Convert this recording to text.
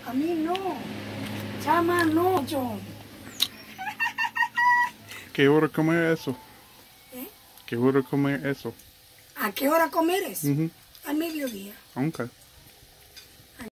A mí no. Chama, no, John. ¿Qué hora comer eso? ¿Eh? ¿Qué hora comer eso? ¿A qué hora comer eso? Ujú. Al mediodía. Okay.